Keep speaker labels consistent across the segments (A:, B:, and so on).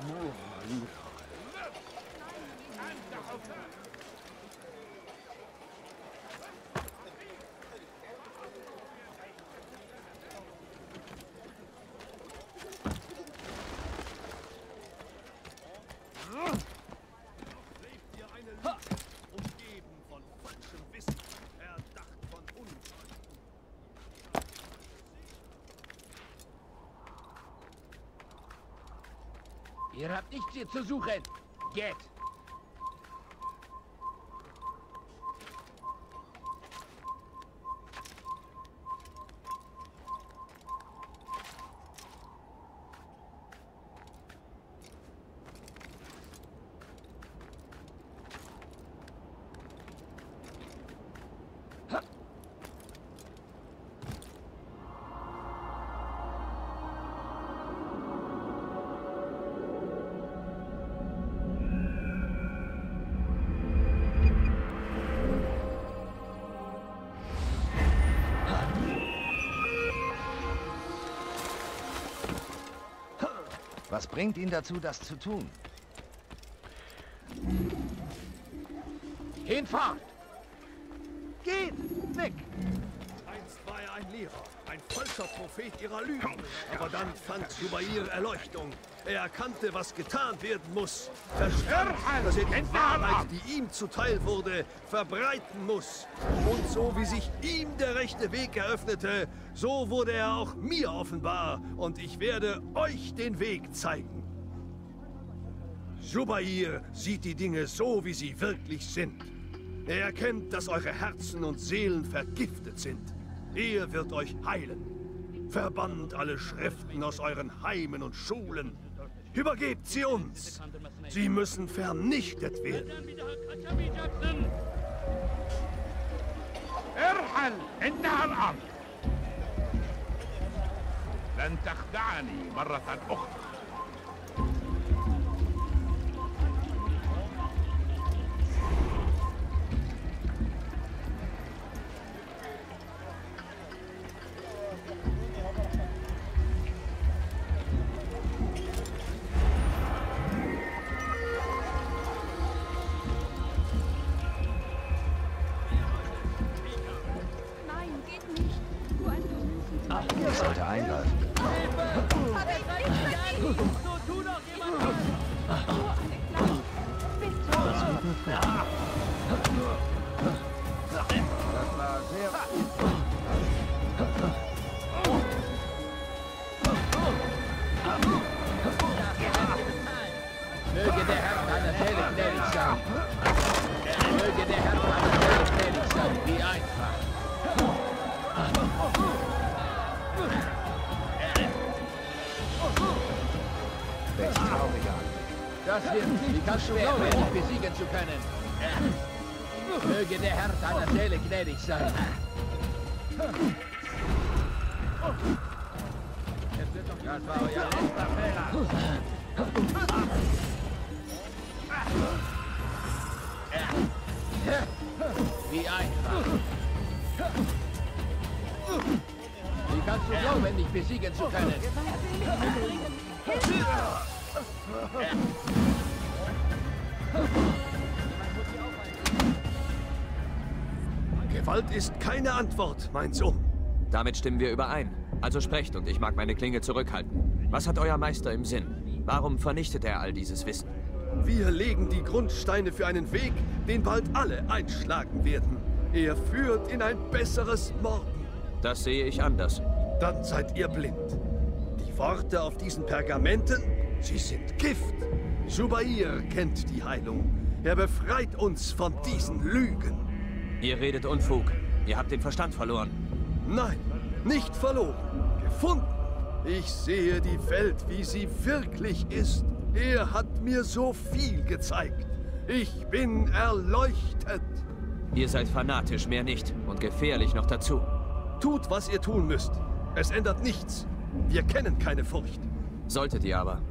A: Ihr habt nichts hier zu suchen. Geht!
B: Was bringt ihn dazu, das zu tun?
A: Hinfahrt!
B: Geht! Weg!
C: Einst war er ein Lehrer, ein falscher Prophet ihrer Lügen. Aber dann fand Jubair Erleuchtung. Er erkannte, was getan werden muss. Verstand, dass er die Wahrheit, die ihm zuteil wurde, verbreiten muss. Und so wie sich ihm der rechte Weg eröffnete, so wurde er auch mir offenbar. Und ich werde euch den Weg zeigen. Jubair sieht die Dinge so, wie sie wirklich sind. Er erkennt, dass eure Herzen und Seelen vergiftet sind. Er wird euch heilen. Verbannt alle Schriften aus euren Heimen und Schulen. Übergebt sie uns. Sie müssen vernichtet werden.
A: ارحل انتهى الامر لن تخدعني مرة اخرى
B: Ich sollte eingreifen. Das war sehr...
A: Möge der Herr deiner Seele gnädig sein. Möge der Herr deiner Seele gnädig sein. Wie einfach.
B: Welch trauriger Anblick.
A: Das wird nicht schwer, dich besiegen zu können. Möge der Herr deiner Seele gnädig sein. Das war euer letzter Fehler. Wie einfach. Wie kannst du glauben, dich besiegen zu können?
C: Gewalt ist keine Antwort, mein Sohn.
D: Damit stimmen wir überein. Also sprecht und ich mag meine Klinge zurückhalten. Was hat euer Meister im Sinn? Warum vernichtet er all dieses Wissen?
C: Wir legen die Grundsteine für einen Weg, den bald alle einschlagen werden. Er führt in ein besseres Morgen.
D: Das sehe ich anders.
C: Dann seid ihr blind. Die Worte auf diesen Pergamenten, sie sind Gift. Jubair kennt die Heilung. Er befreit uns von diesen Lügen.
D: Ihr redet Unfug. Ihr habt den Verstand verloren.
C: Nein, nicht verloren. Gefunden. Ich sehe die Welt, wie sie wirklich ist. Er hat mir so viel gezeigt. Ich bin erleuchtet.
D: Ihr seid fanatisch, mehr nicht. Und gefährlich noch dazu.
C: Tut, was ihr tun müsst. Es ändert nichts. Wir kennen keine Furcht.
D: Solltet ihr aber.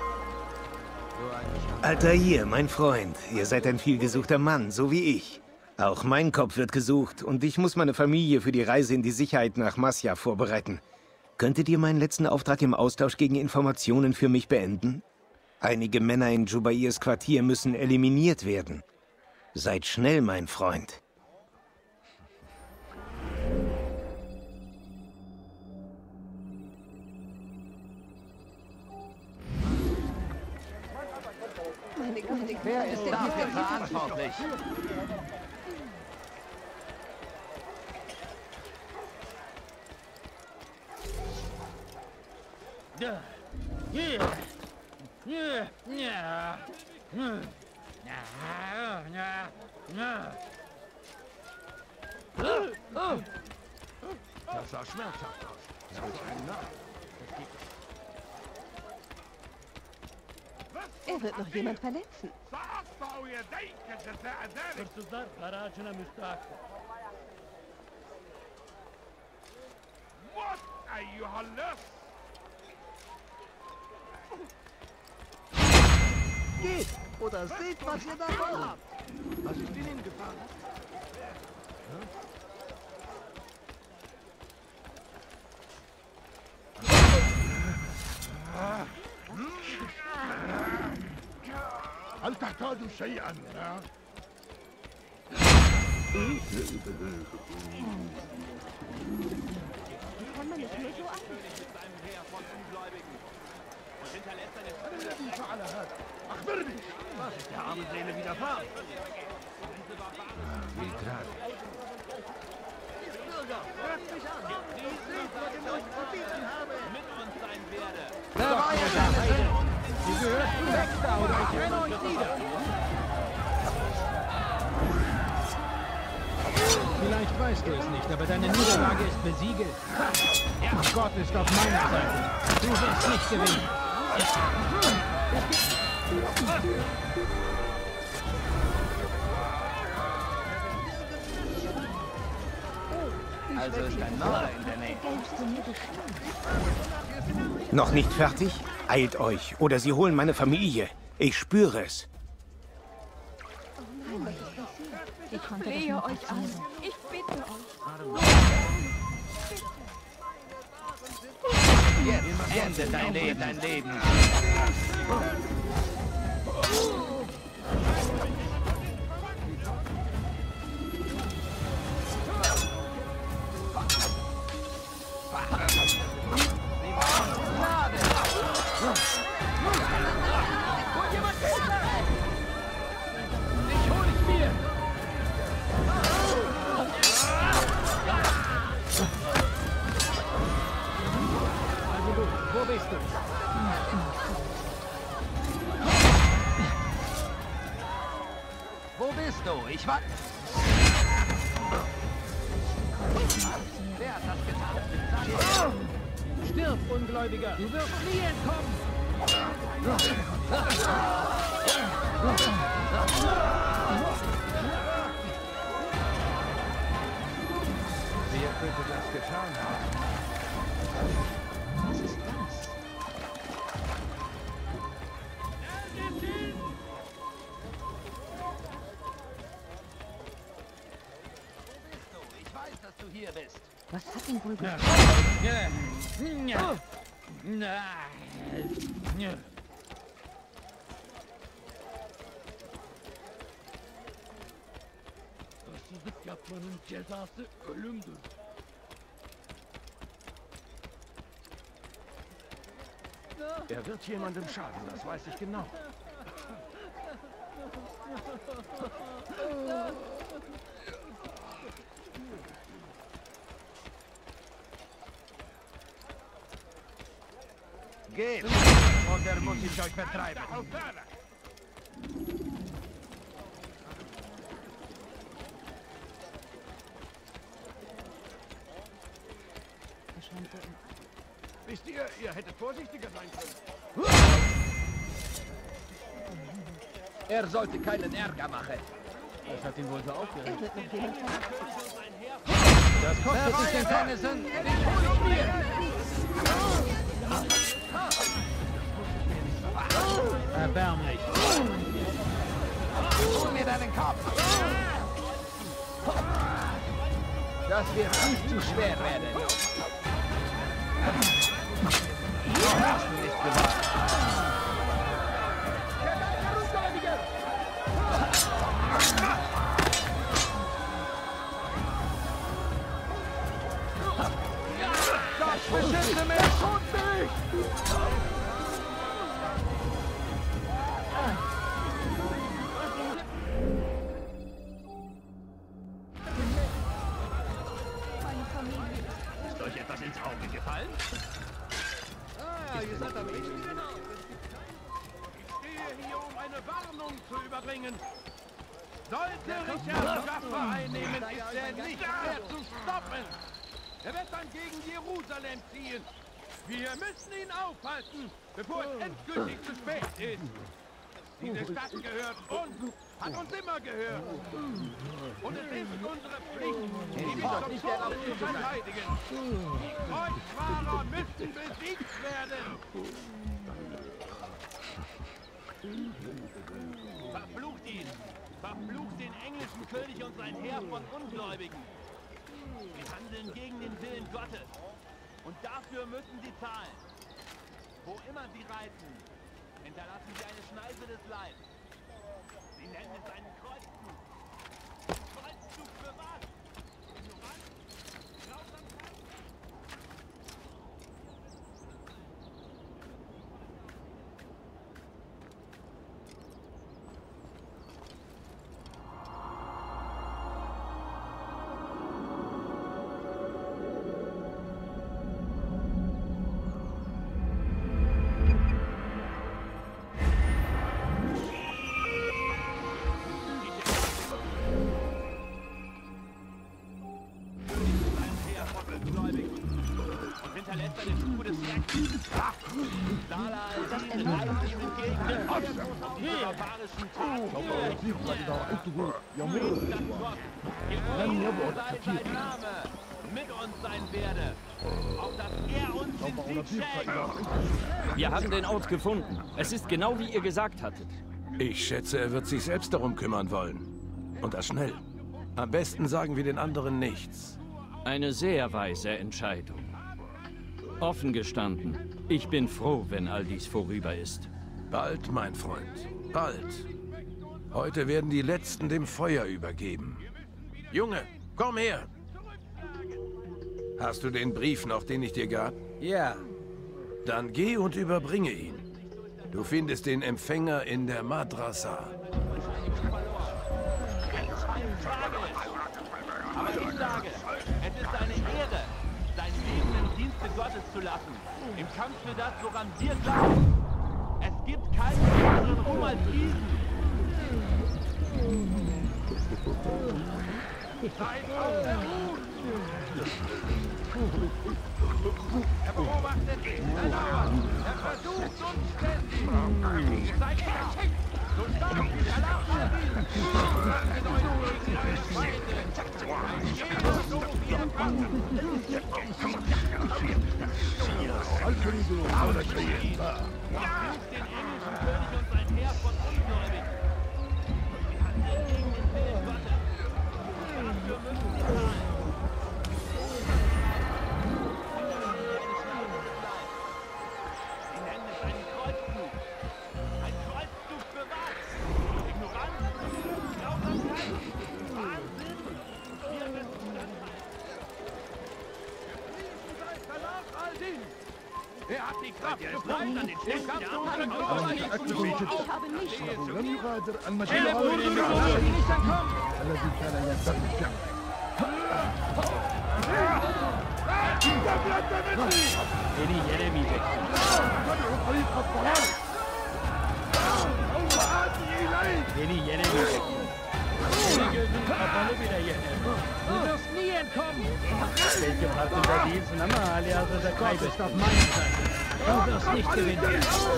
E: Altair, mein Freund, ihr seid ein vielgesuchter Mann, so wie ich. Auch mein Kopf wird gesucht und ich muss meine Familie für die Reise in die Sicherheit nach Masya vorbereiten. Könntet ihr meinen letzten Auftrag im Austausch gegen Informationen für mich beenden? Einige Männer in Jubairs Quartier müssen eliminiert werden. Seid schnell, mein Freund.
A: Wer ist dafür verantwortlich?
C: Das sah schmerzhaft aus.
F: Er wird noch jemand verletzen.
B: Geht! Oder seht, was ihr davon habt!
C: Was ist Ihnen gefahren? هل تحتاج شيئا؟
F: Kann man nicht nur so an.
C: أخبرني! Was ist der armen Seele widerfahren?
A: Wie tragisch.
B: Bürger, hört mich an! Seht, was ich euch zu bieten habe!
A: Wer war ihr da? Sie gehört weg da oder ich renne euch nieder. Vielleicht weißt du es nicht, aber deine Niederlage ist besiegelt. Ja, Gott ist auf meiner Seite. Du wirst nicht gewinnen. Also ist ein Mörder in der Nähe.
E: Noch nicht fertig? Eilt euch, oder sie holen meine Familie. Ich spüre es.
F: Ich flehe euch an. Ich bitte euch.
A: Jetzt endet dein Leben. Wo bist du? Wo bist du? Ich war... Wer hat das getan? Stirb, Ungläubiger! Du wirst nie entkommen!
C: Wer könnte das getan haben?
F: Was ist das?
A: Ich weiß, dass du hier bist.
F: Was hat ihn wohl getan?
A: Hırsızlık yapmanın cezası ölümdür.
C: Er wird jemandem schaden, das weiß ich genau.
A: Geht! Oder muss ich euch vertreiben?
C: Wisst ihr, ihr hättet vorsichtiger sein können.
A: Er sollte keinen Ärger machen.
C: Das hat ihn wohl so aufgeregt.
F: Er wird noch jemand verletzen.
A: Das kostet sich denn keine Sinn. Ich hol ich mir! Erbärmlich. Hol mir deinen Kopf! Das wird nicht zu schwer werden. Noch hast du nicht gewagt. Das beschissene Mensch tut nicht!
B: Ist euch etwas ins Auge gefallen?
C: Ah, ihr seid am richtigen Ort.
B: Ich stehe hier, um eine Warnung zu überbringen. Sollte Richard Schaffer einnehmen, ist er nicht mehr zu stoppen. Er wird dann gegen Jerusalem ziehen. Wir müssen ihn aufhalten, bevor es endgültig zu spät ist. Diese Stadt gehört uns, hat uns immer gehört. Und es ist unsere Pflicht, die bis zum Tode zu verteidigen. Die Kreuzfahrer müssen besiegt werden. Verflucht ihn! Verflucht den englischen König und sein Heer von Ungläubigen! Sie handeln gegen den Willen Gottes. Und dafür müssen sie zahlen. Wo immer sie reiten, hinterlassen sie eine Schneise des Leibs. Sie nennen es einen Kreuzzug. Kreuzzug für was? Ignoranz? Grausamkeit? Mit uns sein werde, auf dass er uns den Sieg schenkt.
G: Wir haben den Ort gefunden. Es ist genau wie ihr gesagt hattet.
H: Ich schätze, er wird sich selbst darum kümmern wollen. Und das schnell. Am besten sagen wir den anderen nichts.
G: Eine sehr weise Entscheidung. Offen gestanden, ich bin froh, wenn all dies vorüber ist.
H: Bald, mein Freund. Bald. Heute werden die Letzten dem Feuer übergeben. Junge, komm her! Hast du den Brief noch, den ich dir gab?
E: Ja.
H: Dann geh und überbringe ihn. Du findest den Empfänger in der Madrasa.
B: Aber ich sage, es ist eine Ehre, sein Leben im Dienste Gottes zu lassen. Im Kampf für das, woran wir glauben. Es gibt keinen größeren Ruhm als diesen. Seid auf der Hut! Er beobachtet ihn, er lauert, er versucht uns ständig. Seid geschickt, so stark wie Allah verdient. Mit euch gegen eure Feinde. Ein jeder so wie er kann. Verflucht den englischen König und sein Heer von Ungläubigen. Sie handeln gegen den Willen Gottes. Dafür müssen sie zahlen. Sie nennen es einen Kreuzzug. Ein Kreuzzug für was? Ignoranz? Grausamkeit? Wahnsinn? Wir müssen standhalten. Verlag Al-Din! Er hat die Kraft gefallen an den Ständen der anderen
F: Ich habe nicht.
A: Er wurde die nicht entkommen!
G: Beni yere mi Beni yere mi Senin gözün kapalı bile yeter.
A: Du wirst nie entkommen!
G: Belki farkında değilsin ama hali hazırda
A: Gott ist auf meiner Seite. Du wirst nicht gewinnen.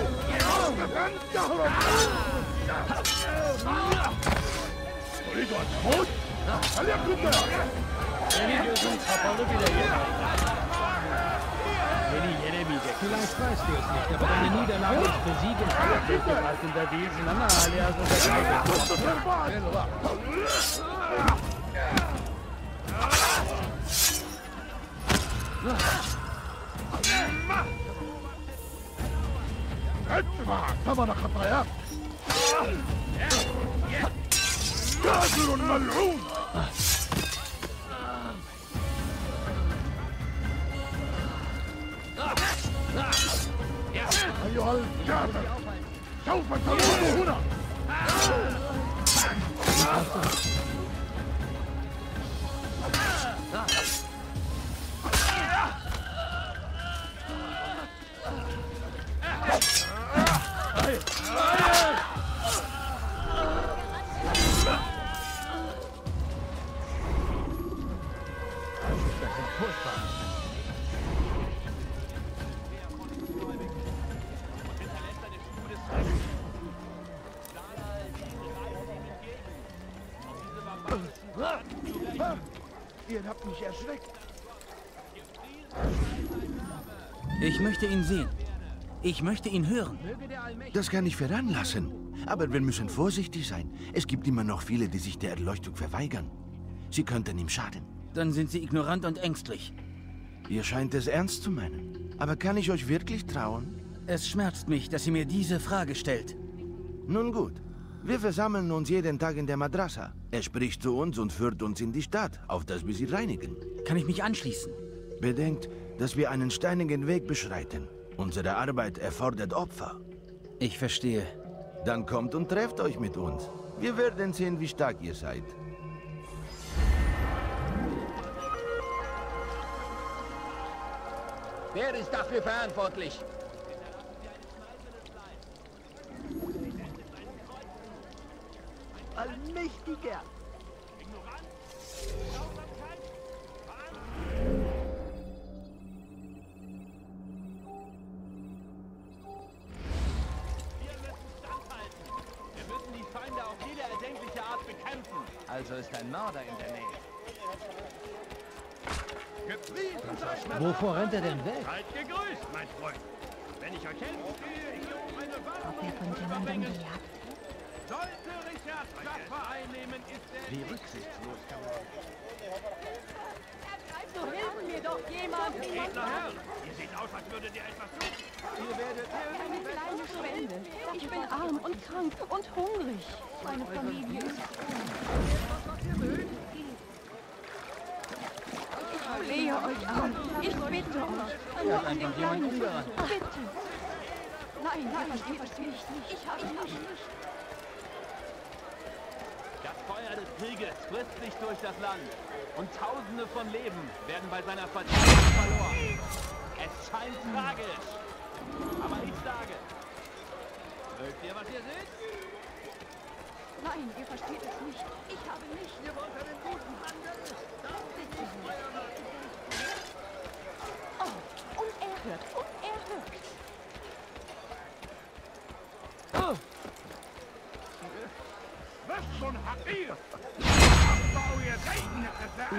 G: Senin gözün kapalı bile yeter. Beni yenemeyecek.
A: Vielleicht weißt du es nicht, aber deine Niederlage ist besiegelt.
G: Belki farkında değilsin ama hali hazırda kaybettin.
B: ادفع ثمن خطاياك. كافر ملعون. أيها الكافر، سوف تموت هنا. Ihr habt mich erschreckt.
I: Ich möchte ihn sehen. Ich möchte ihn hören.
J: Das kann ich veranlassen. Aber wir müssen vorsichtig sein. Es gibt immer noch viele, die sich der Erleuchtung verweigern. Sie könnten ihm schaden.
I: Dann sind Sie ignorant und ängstlich.
J: Ihr scheint es ernst zu meinen. Aber kann ich euch wirklich trauen?
I: Es schmerzt mich, dass sie mir diese Frage stellt.
J: Nun gut. Wir versammeln uns jeden Tag in der Madrasa. Er spricht zu uns und führt uns in die Stadt, auf dass wir sie reinigen.
I: Kann ich mich anschließen?
J: Bedenkt, dass wir einen steinigen Weg beschreiten. Unsere Arbeit erfordert Opfer.
I: Ich verstehe.
J: Dann kommt und trefft euch mit uns. Wir werden sehen, wie stark ihr seid.
K: Wer ist dafür verantwortlich?
B: Allmächtiger!
K: Also ist ein Mörder in der Nähe.
A: Wovor rennt er denn weg?
B: Seid gegrüßt, mein Freund. Wenn ich euch helfen stehe, hier um eine
F: Ob er von jemandem gejagt?
B: Sollte Richard Schaffer einnehmen, ist er... Wie rücksichtslos kann man...
F: So hilft mir doch jemand!
B: Edler Herr, ihr seht aus, als würdet ihr etwas tun. Ihr werdet...
F: Eine kleine Spende. Ich bin arm und krank und hungrig. Meine Familie ist Ich flehe euch an. Ich bitte euch. Nur eine kleine Spende. Bitte. Nein, ihr versteht mich nicht. Ich habe nicht.
K: Das Feuer des Krieges frisst sich durch das Land. Und Tausende von Leben werden bei seiner Verteidigung verloren. Es scheint tragisch. Aber ich sage, mögt ihr, was ihr seht?
F: Nein, ihr versteht es nicht. Ich habe nicht.
B: Ihr wollt einen guten Mann, der ist.
F: Oh, und er hört. Und er hört.
B: Oh. Was schon habt ihr? Bau ihr Segen,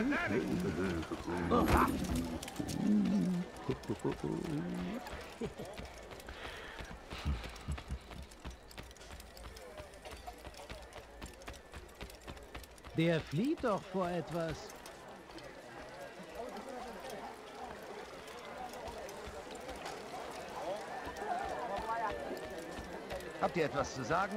A: Der flieht doch vor etwas.
K: Habt ihr etwas zu sagen?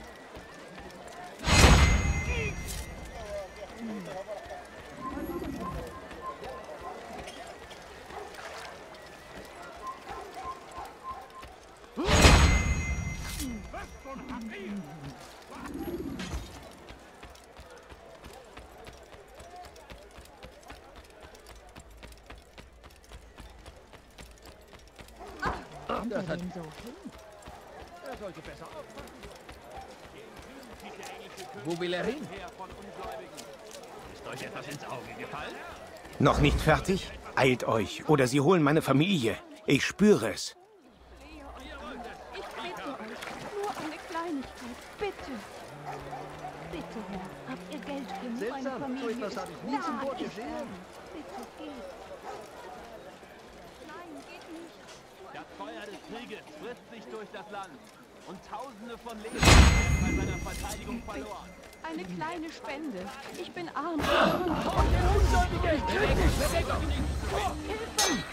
F: Das hat so hin.
B: Er sollte besser aufpassen.
K: Wo will er hin?
B: Ist euch etwas ins Auge gefallen?
E: Noch nicht fertig? Eilt euch, oder sie holen meine Familie. Ich spüre es.
F: Ich bitte euch. Nur eine Kleinigkeit. Bitte. Bitte, Herr. Habt ihr Geld genug? Meine Familie
B: so etwas habe ich nie zuvor gesehen.
F: Bitte, geht. Nein, geht nicht.
K: Das Feuer des Krieges frisst sich durch das Land. Und Tausende von Leben werden bei seiner Verteidigung verloren.
F: Eine kleine Spende. Ich bin arm.
A: Der Unschuldige ist kritisch!
F: Hilfe!